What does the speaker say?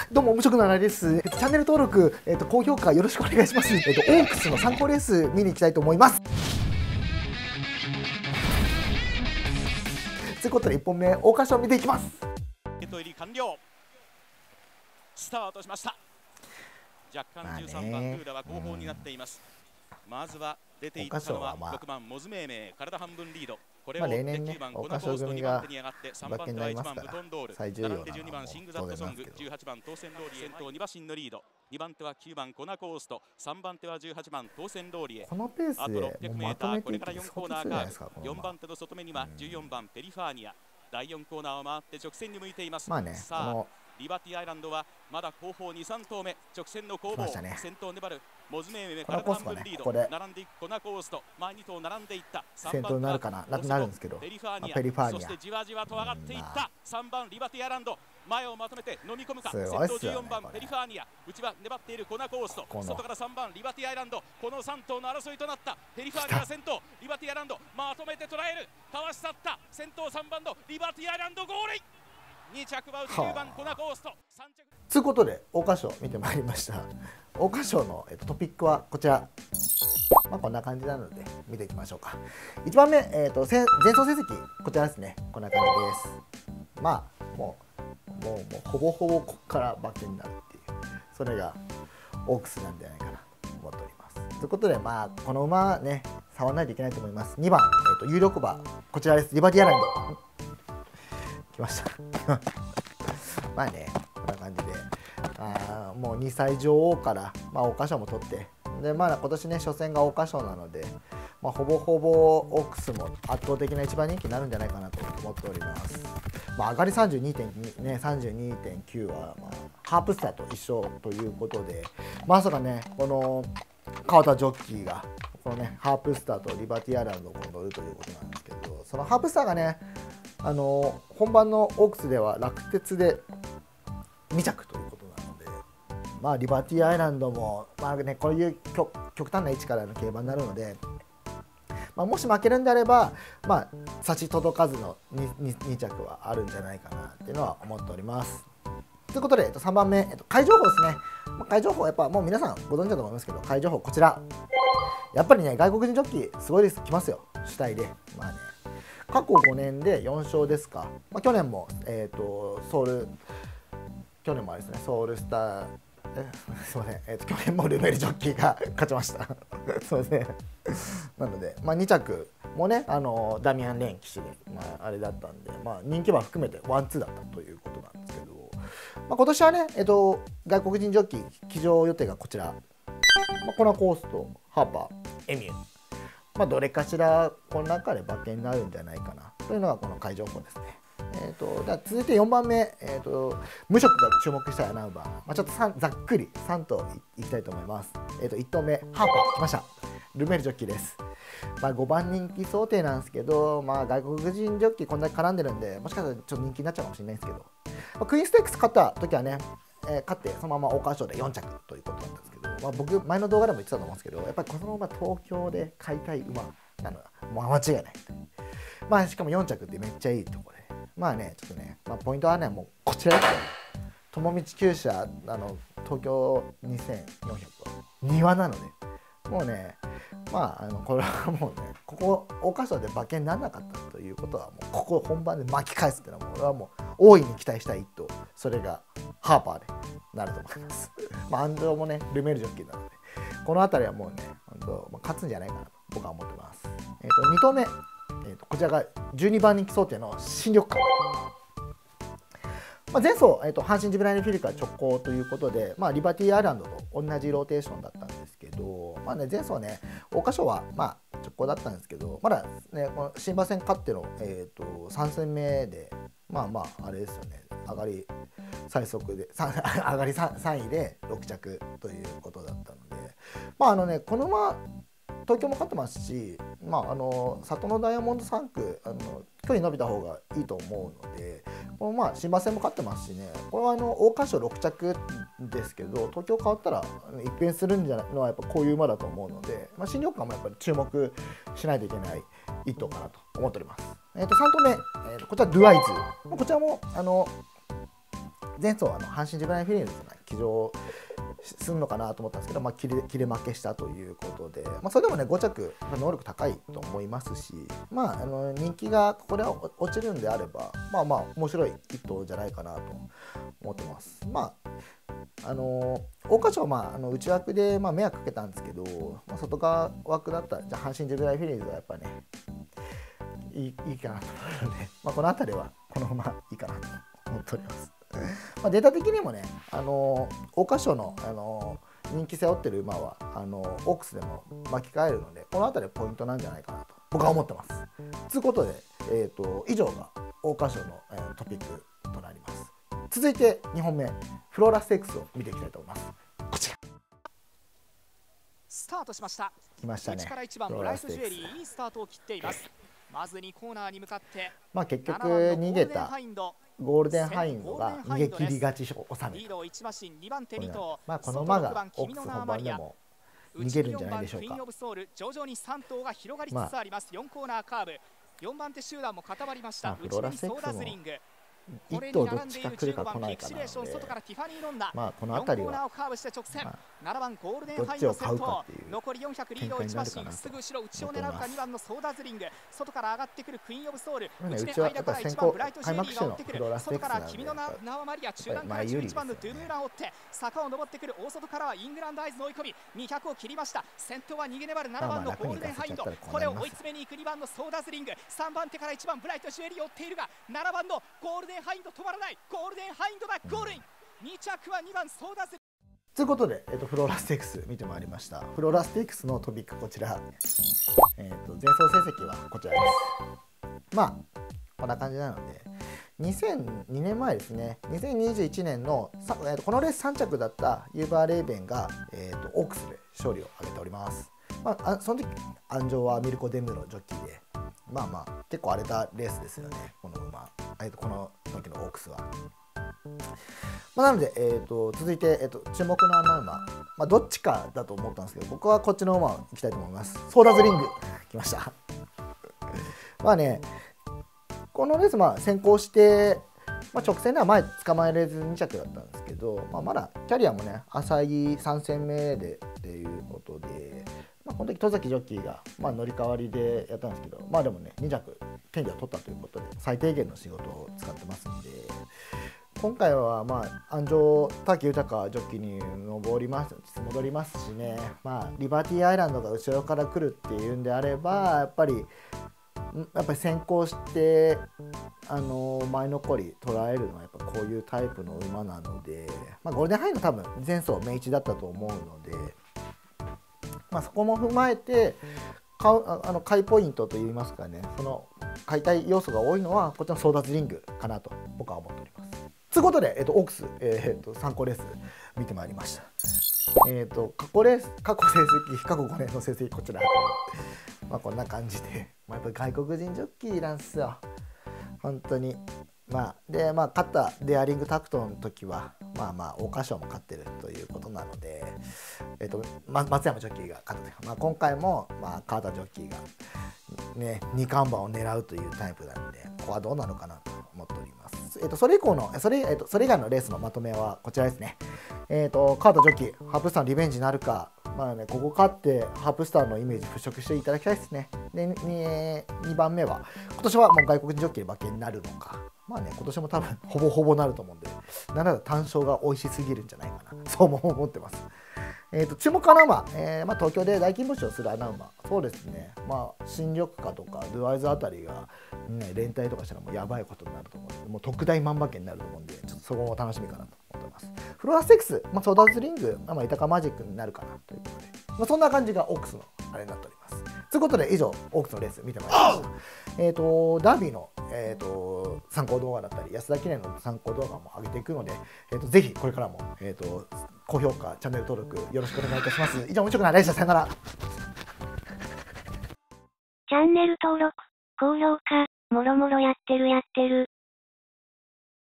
どうも無職の新井です。チャンネル登録、高評価よろしくお願いします。オークスの参考レース見に行きたいと思います。ということで1本目桜花賞見ていきます。 入り完了。スタートしました。若干13番ルーラは後方になっています。まずは出ていったのは6番モズメイメイ、体半分リード。これを追って9番コナコースト2番手に上がって、3番手は1番ブトンドール、並んで12番シングザットソング、18番当選ローリエ、先頭2馬身のリード、2番手は9番コナコースト、3番手は18番当選ローリエ。 このペースであと 600m、これから4コーナーカーブ、4番手の外目には14番ペリファーニア、第4コーナーを回って直線に向いています。さあリバティアイランドはまだ後方2、3頭目、直線の攻防、先頭粘るモズメイメイから半分リード、並んでいくコナコースト、前2頭並んでいった、 先頭になるかな、なくなるんですけど、 ペリファーニア、そしてじわじわと上がっていった、3番リバティアイランド、前をまとめて飲み込むか、先頭14番ペリファーニア、内は粘っているコナコースト、外から3番リバティアイランド、この3頭の争いとなった、ペリファーニア先頭、リバティアイランド、まとめて捉える、かわし去った、先頭3番のリバティアイランドゴール。2着は9番コナコースト。 ということで桜花賞見てまいりました。桜花賞のトピックはこちら、こんな感じなので見ていきましょうか。1番目、前走成績こちらですね。こんな感じです。もうほぼほぼここから馬券になるっていう、それがオークスなんじゃないかなと思っております。ということでこの馬ね触らないといけないと思います。2番、有力馬こちらです。リバティアイランド来ましたこんな感じでもう2歳女王から桜花賞も取って、で今年ね初戦が桜花賞なので、ほぼほぼオークスも圧倒的な一番人気になるんじゃないかなと思っております。上がり 32.2 ね 32.9 はハープスターと一緒ということで、まさかねこの川田ジョッキーがこのねハープスターとリバティアイランドを乗るということなんですけど、そのハープスターがね本番のオークスでは落鉄で2着ということなので、リバティアイランドもこういう極端な位置からの競馬になるので、もし負けるんであれば差し届かずの 2着はあるんじゃないかなっていうのは思っております。ということで3番目、海情報ですね。海情報やっぱもう皆さんご存知だと思いますけど、海情報こちらやっぱりね外国人ジョッキーすごいです、来ますよ主体で。過去5年で4勝ですか。去年も去年もあれですね、ソウルスターすいません、去年もルメールジョッキーが勝ちましたそうですねなので、2着もねダミアン・レーン騎手で、あれだったんで、人気馬含めてワンツーだったということなんですけど、今年はね、外国人ジョッキー騎乗予定がこちら、コナコースト、ハーパー、エミュー、どれかしらこの中で馬券になるんじゃないかなというのがこの海情報ですね。続いて4番目、無職が注目した穴馬、ちょっとざっくり3頭いきたいと思います。1頭目ハーパー来ました。ルメールジョッキーです。5番人気想定なんですけど、外国人ジョッキーこんだけ絡んでるんで、もしかしたらちょっと人気になっちゃうかもしれないですけど、クイーンステークス勝った時はね、勝ってそのまま桜花賞で4着ということだったんですけど、僕前の動画でも言ってたと思うんですけど、やっぱりこの馬東京で買いたい馬なのはもう間違いない。しかも4着ってめっちゃいいところで、ちょっとね、ポイントはねもうこちらですよ。友道厩舎東京2400は庭なので、もうねこれはもうね、ここ桜花賞で馬券にならなかったということは、もうここ本番で巻き返すっていうのは俺はもう大いに期待したい一頭、それがハーパーでなると思います安城もねルメールジョッキーなので、この辺りはもうね勝つんじゃないかなと僕は思ってます。2頭目、こちらが12番人気想定の新緑館。前走、阪神ジブライルフィルカ直行ということで、リバティアイランドと同じローテーションだったんですけど、前走ね桜花賞は直行だったんですけど、まだねこの新馬戦勝っての、3戦目であれですよね、上がり最速で上がり 3位で6着ということだったので、この馬東京も勝ってますし、里のダイヤモンド3区距離伸びた方がいいと思うので、この新馬戦も勝ってますしね、これは桜花賞6着ですけど、東京変わったら一変するんじゃないのはやっぱこういう馬だと思うので、新緑館もやっぱり注目しないといけない一頭かなと思っております。3頭目、こちらドゥアイズ、こちらも前走阪神ジュブナイルフィリーズが騎乗するのかなと思ったんですけど、切れ負けしたということで、それでもね5着能力高いと思いますし、人気がこれは落ちるんであれば面白い一頭じゃないかなと思ってます。桜花賞は内枠で迷惑かけたんですけど、外側枠だったらじゃあ阪神ジュブナイルフィリーズはやっぱねいいかなと思うので、この辺りはこのままいいかなと思っております。データ的にもね、桜花賞の、人気背負ってる馬はオークスでも巻き替えるので、この辺りはポイントなんじゃないかなと僕は思ってます。ということで、以上が桜花賞の、トピックとなります。続いて2本目、フローラステークスを見ていきたいと思います。こちらスタートしました。 来ましたね。 1から1番ブライトジュエリー、いいスタートを切っています。まずにコーナーに向かって、 結局逃げたゴールデンハインドが逃げ切り勝ち収めた。この馬がオークス本番でも逃げるんじゃないでしょうか。 徐々に3頭が広がりつつあります。4コーナーカーブ、4番手集団も固まりました。 フローラステークスも1頭どっちか来るか来ないかなので、この辺りは 7番ゴールデンどっちをハインド買うかっていう残り400リードを1馬身、すぐ後ろ内を狙うか2番のソーダーズリング、外から上がってくるクイーンオブソウル、内で間から1番ブライトジュエリーが追ってくる、外から君の名はマリア、中段から11番のドゥルーラーを追って坂を登ってくる、大外からはイングランドアイズの追い込み、200を切りました。先頭は逃げ粘る7番のゴールデンハインド、これを追い詰めに行く2番のソーダーズリング、3番手から1番ブライトジュエリーを追っているが、7番のゴールデンハインド止まらない、ゴールデンハインドだ、ゴールイン、2着は2番ソーダーズリング。 ということで、フローラステークス見てまいりました。フローラステークスのトピックこちら、前走成績はこちらです。こんな感じなので、2002年前ですね、2021年のこのレース3着だったユーバーレーベンが、オークスで勝利を挙げております。その時安城はミルコ・デムロジョッキーで、結構荒れたレースですよね、この馬、この時のオークスは。なので、続いて、注目の穴馬、どっちかだと思ったんですけど、僕はこっちの馬を行きたいと思います。ソーダーズリング来ましたこのレース先行して、直線では前捕まえれず2着だったんですけど、まだキャリアもね浅い3戦目でっていうことで、この時戸崎ジョッキーが、乗り換わりでやったんですけど、でもね2着権利を取ったということで最低限の仕事を使ってますんで、今回は安城滝豊ジョッキーに戻りますしね、リバティアイランドが後ろから来るっていうんであれば、やっぱり先行して前残り捉えるのはやっぱこういうタイプの馬なので、ゴールデンハイの多分前走明一だったと思うので、そこも踏まえて買いポイントといいますかね、その買いたい要素が多いのはこちらのソーダーズリングかなと僕は思っております。ということで、オークス、参考レース見てまいりました。過去5年の成績こちらこんな感じで、やっぱり外国人ジョッキーなんですよ本当に。で勝ったデアリングタクトの時は桜花賞も勝ってるということなので、松山ジョッキーが勝った時、今回も川田ジョッキーがね2冠馬を狙うというタイプなので、ここはどうなのかなと思っております。それ以外のレースのまとめはこちらですね。川田ジョッキーハープスターのリベンジになるか、ここ勝ってハープスターのイメージ払拭していただきたいですね。で2番目は今年はもう外国人ジョッキーの負けになるのか、今年も多分ほぼほぼなると思うんで、なんなら単勝が美味しすぎるんじゃないかな、そうも思ってます。注目穴馬、東京で大金星をする穴馬、そうですね、新緑花とかドゥアイズあたりが、連帯とかしたらもうやばいことになると思うので、もう特大万馬券になると思うんで、ちょっとそこも楽しみかなと思ってます。フロアステークス、ソーダーズリング、イタカマジックになるかなということで、そんな感じがオークスのあれになっております。ということで以上オークスのレース見てまいりました。ダービーの、参考動画だったり安田記念の参考動画も上げていくので、ぜひこれからも、高評価チャンネル登録よろしくお願いいたします。以上、無職なレイジでした。さよなら。 チャンネル登録、高評価、もろもろやってる。